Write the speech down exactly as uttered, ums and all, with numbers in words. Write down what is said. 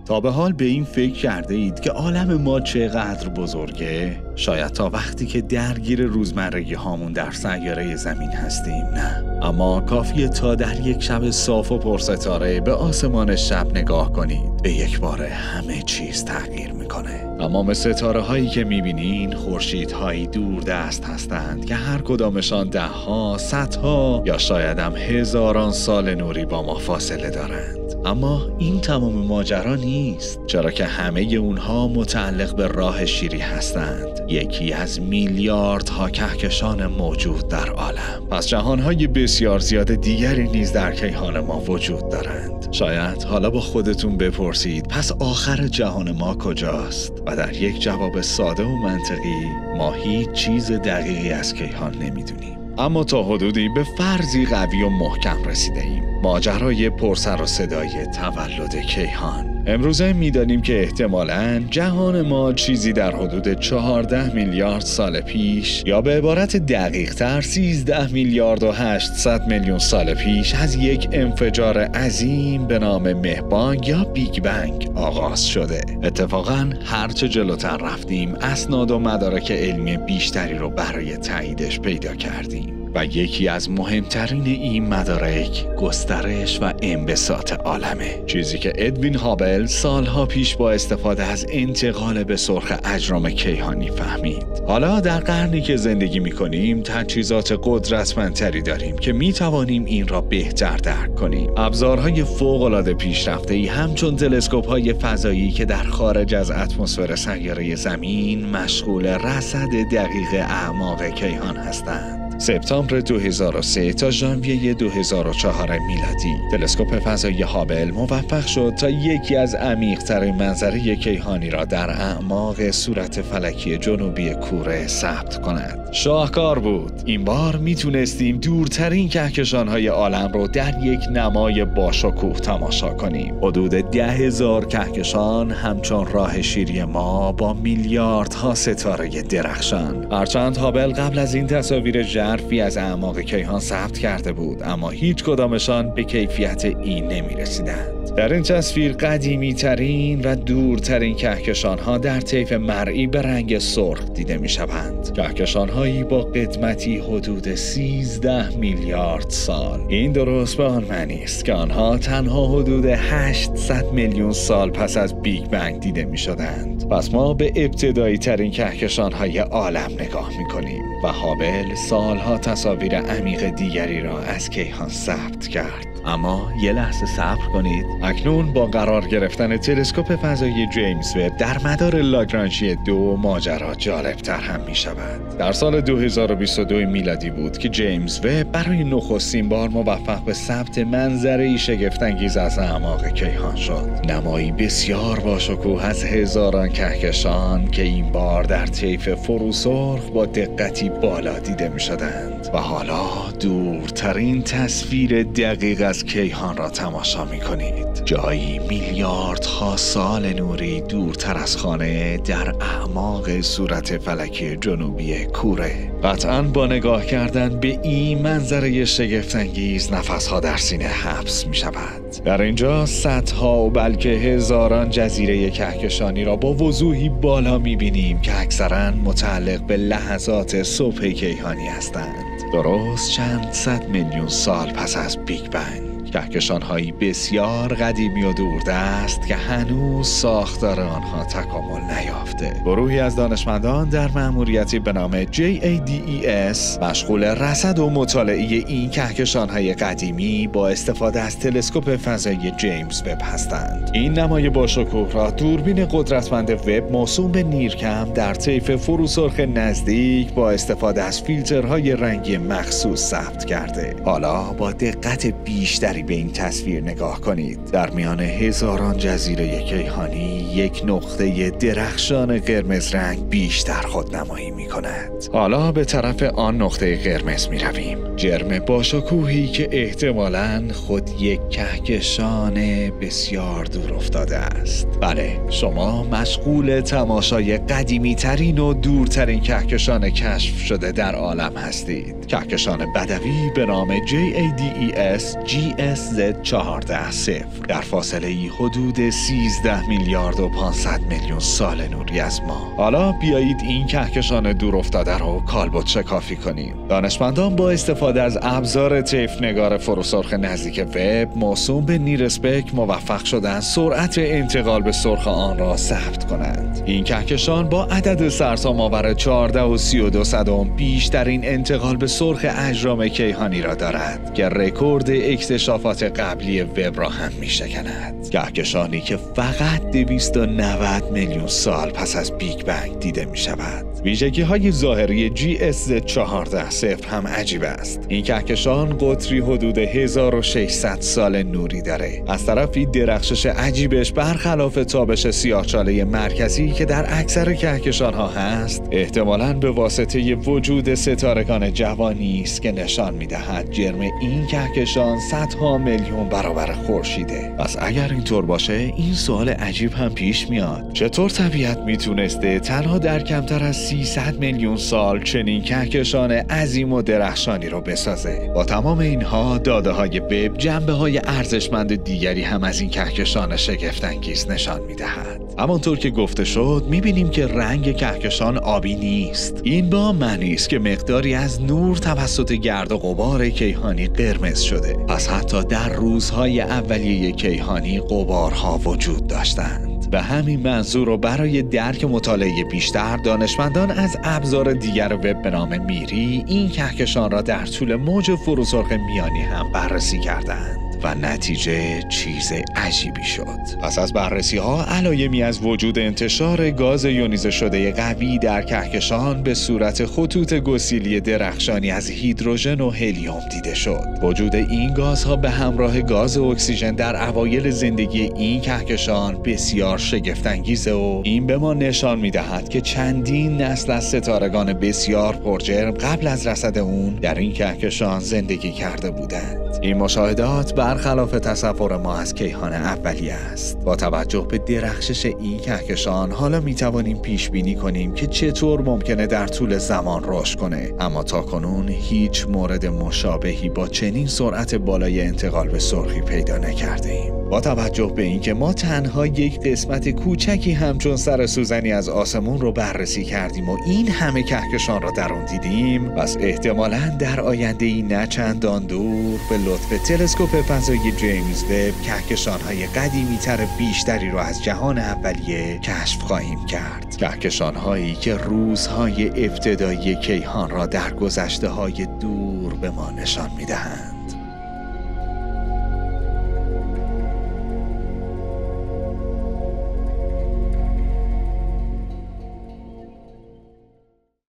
تا به حال به این فکر کرده اید که عالم ما چقدر بزرگه؟ شاید تا وقتی که درگیر روزمرگی هامون در سیاره زمین هستیم نه. اما کافیه تا در یک شب صاف و پرستاره به آسمان شب نگاه کنید، به یک باره همه چیز تغییر میکنه. تمام ستاره هایی که میبینین خورشیدهایی دور دست هستند که هر کدامشان ده ها، صدها یا شاید هم هزاران سال نوری با ما فاصله دارند. اما این تمام ماجرا نیست، چرا که همه اونها متعلق به راه شیری هستند، یکی از میلیاردها کهکشان موجود در عالم. پس جهانهای بسیار زیاد دیگری نیز در کیهان ما وجود دارند. شاید حالا با خودتون بپرسید پس آخر جهان ما کجاست؟ و در یک جواب ساده و منطقی ما هیچ چیز دقیقی از کیهان نمیدونیم، اما تا حدودی به فرضی قوی و محکم رسیده ایم. ماجرای پرسر و صدای تولد کیهان. امروزه میدانیم که احتمالاً جهان ما چیزی در حدود چهارده میلیارد سال پیش، یا به عبارت دقیق تر سیزده میلیارد و هشتصد میلیون سال پیش از یک انفجار عظیم به نام مه‌بانگ یا بیگ بنگ آغاز شده. اتفاقاً هرچه جلوتر رفتیم اسناد و مدارک علمی بیشتری رو برای تاییدش پیدا کردیم و یکی از مهمترین این مدارک گسترش و انبساط عالمه، چیزی که ادوین هابل سالها پیش با استفاده از انتقال به سرخ اجرام کیهانی فهمید. حالا در قرنی که زندگی می‌کنیم تجهیزات قدرتمندتری داریم که می‌توانیم این را بهتر درک کنیم. ابزارهای فوق‌العاده پیشرفته‌ای همچون تلسکوپ‌های فضایی که در خارج از اتمسفر سیاره زمین مشغول رصد دقیق اعماق کیهان هستند. سپتامبر دو هزار و سه تا ژانویه دو هزار و چهار میلادی تلسکوپ فضایی هابل موفق شد تا یکی از عمیق‌ترین منظره کیهانی را در اعماق صورت فلکی جنوبی کوره ثبت کند. شاهکار بود. این بار میتونستیم دورترین کهکشان‌های عالم رو در یک نمای باشکوه تماشا کنیم. حدود ده هزار کهکشان همچون راه شیری ما با میلیاردها ستاره درخشان. هرچند هابل قبل از این تصاویر ژرفی از اعماق کیهان ثبت کرده بود، اما هیچ کدامشان به کیفیت این نمی رسیدند. در این تصویر قدیمی ترین و دورترین کهکشان ها در طیف مرئی به رنگ سرخ دیده می شوند. کهکشان هایی با قدمتی حدود سیزده میلیارد سال. این درست به آن معنی است که آنها تنها حدود هشتصد میلیون سال پس از بیگ بنگ دیده می شدند. پس ما به ابتدایی ترین کهکشان های عالم نگاه می کنیم و هابل سالها تصاویر عمیق دیگری را از کیهان ثبت کرد. اما یه لحظه صبر کنید. اکنون با قرار گرفتن تلسکوپ فضایی جیمز وب در مدار لاگرانژی دو ماجرا جالبتر هم می شود. در سال دو هزار و بیست و دو میلادی بود که جیمز وب برای نخستین بار موفق به ثبت منظره‌ای شگفت‌انگیز از اعماق کیهان شد. نمایی بسیار باشکوه از هزاران کهکشان که این بار در طیف فروسرخ با دقتی بالا دیده می شدند. و حالا دورترین تصویر دقیق از کیهان را تماشا می کنید. جایی میلیاردها سال نوری دورتر از خانه در اعماق صورت فلکی جنوبی کوره. قطعاً با نگاه کردن به این منظره شگفت‌انگیز نفسها در سینه حبس می شود. در اینجا صدها و بلکه هزاران جزیره کهکشانی را با وضوحی بالا می بینیم که اکثراً متعلق به لحظات صبح کیهانی هستند. درست چند صد میلیون سال پس از بیگ بنگ. کهکشان‌هایی بسیار قدیمی و دوردست که هنوز ساختار آنها تکامل نیافته. گروهی از دانشمندان در مأموریتی به نام جی ای دی ای اس مشغول رصد و مطالعه این کهکشان‌های قدیمی با استفاده از تلسکوپ فضایی جیمز وب هستند. این نمای باشکوه را دوربین قدرتمند وب موسوم به نیرکم در طیف فروسرخ نزدیک با استفاده از فیلترهای رنگی مخصوص ثبت کرده. حالا با دقت بیشتری به این تصویر نگاه کنید. در میان هزاران جزیره کیهانی یک نقطه درخشان قرمز رنگ بیشتر خودنمایی می کند. حالا به طرف آن نقطه قرمز می رویم. جرم باشکوهی که احتمالاً خود یک کهکشان بسیار دور افتاده است. بله، شما مشغول تماشای قدیمی ترین و دورترین کهکشان کشف شده در عالم هستید. کهکشان بدوی به نام جی ای دی ای اس جی ام اس زد چهارده صفر در فاصله ای حدود سیزده میلیارد و پانصد میلیون سال نوری از ما. حالا بیایید این کهکشان دور افتاده رو کالبد شکافی کنیم. دانشمندان با استفاده از ابزار طیف نگار فروسرخ نزدیک وب موسوم به نیرسپک موفق شدند سرعت انتقال به سرخ آن را ثبت کنند. این کهکشان با عدد سرسام‌آور چهارده و سی و دو صدم بیشترین انتقال به سرخ اجرام کیهانی را دارد که رکورد اکتشافات قبلی وب را هم می‌شکند. کهکشانی که فقط دویست و نود میلیون سال پس از بیگ بنگ دیده می‌شود. ویژگی‌های ظاهری جی اس زد چهارده صفر هم عجیب است. این کهکشان قطری حدود هزار و ششصد سال نوری داره. از طرفی درخشش عجیبش برخلاف تابش سیاه‌چاله مرکزی که در اکثر کهکشان‌ها هست، احتمالاً به واسطه وجود ستارگان جوانی است که نشان می‌دهد جرم این کهکشان صدها میلیون برابر خورشیده. پس اگر اینطور باشه، این سوال عجیب هم پیش میاد: چطور طبیعت میتونسته تنها در کمتر از سیصد میلیون سال چنین کهکشان عظیم و درخشانی رو بسازه؟ با تمام اینها، داده‌های وب جنبه‌های ارزشمند دیگری هم از این کهکشان شگفت‌انگیز نشان می‌دهد. همانطور که گفته شد، می‌بینیم که رنگ کهکشان آبی نیست. این با معنی است که مقداری از نور توسط گرد و غبار کیهانی قرمز شده. پس حتی در روزهای اولیه کیهانی غبارها وجود داشتند. به همین منظور و برای درک مطالعه بیشتر، دانشمندان از ابزار دیگر وب به نام میری این کهکشان را در طول موج فروسرخ میانی هم بررسی کردند و نتیجه چیز عجیبی شد. پس از بررسی ها، علایمی از وجود انتشار گاز یونیزه شده قوی در کهکشان به صورت خطوط گسیلی درخشانی از هیدروژن و هلیوم دیده شد. وجود این گازها به همراه گاز اکسیژن در اوایل زندگی این کهکشان بسیار شگفت‌انگیزه و این به ما نشان می‌دهد که چندین نسل از ستارگان بسیار پرجرم قبل از رصد اون در این کهکشان زندگی کرده بودند. این مشاهدات برخلاف تصور ما از کیهان اولیه است. با توجه به درخشش این کهکشان، حالا می‌توانیم پیش بینی کنیم که چطور ممکنه در طول زمان رشد کنه، اما تاکنون هیچ مورد مشابهی با چنین سرعت بالای انتقال به سرخی پیدا نکردیم. با توجه به اینکه ما تنها یک قسمت کوچکی همچون سر سوزنی از آسمون رو بررسی کردیم و این همه کهکشان را در اون دیدیم، پس احتمالاً در آینده‌ای نه چندان دور به لطف تلسکوپ فضایی جیمز وب کهکشان‌های قدیمی‌تر بیشتری را از جهان اولیه کشف خواهیم کرد. کهکشان‌هایی که روزهای ابتدایی کیهان را در گذشته‌های دور به ما نشان می‌دهند.